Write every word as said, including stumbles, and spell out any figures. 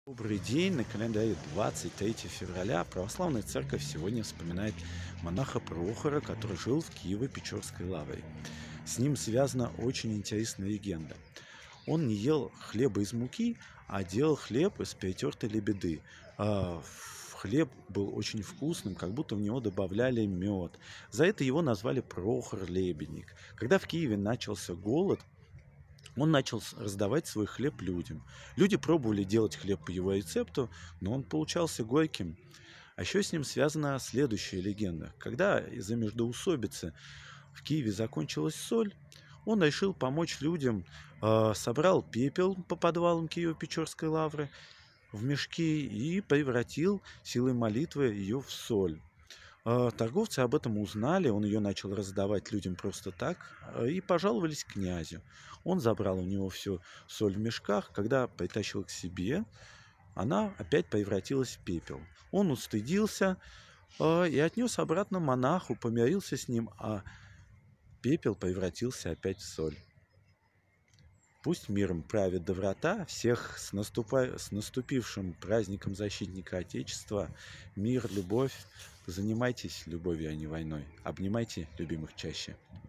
Добрый день! На календаре двадцать третье февраля. Православная церковь сегодня вспоминает монаха Прохора, который жил в Киево-Печорской лавре. С ним связана очень интересная легенда. Он не ел хлеба из муки, а делал хлеб из перетертой лебеды. А, ф- Хлеб был очень вкусным, как будто в него добавляли мед. За это его назвали Прохор-лебедник. Когда в Киеве начался голод, он начал с- раздавать свой хлеб людям. Люди пробовали делать хлеб по его рецепту, но он получался горьким. А еще с ним связана следующая легенда. Когда из-за междоусобицы в Киеве закончилась соль, он решил помочь людям, э, собрал пепел по подвалам Киево-Печорской лавры в мешки и превратил силой молитвы ее в соль. А, Торговцы об этом узнали, он ее начал раздавать людям просто так, а, и пожаловались князю. Он забрал у него всю соль в мешках, когда притащил к себе, она опять превратилась в пепел. Он устыдился, а, и отнес обратно монаху, помирился с ним, а пепел превратился опять в соль. Пусть миром правит доброта, всех с, наступа- с наступившим праздником защитника Отечества, мир, любовь. Занимайтесь любовью, а не войной. Обнимайте любимых чаще.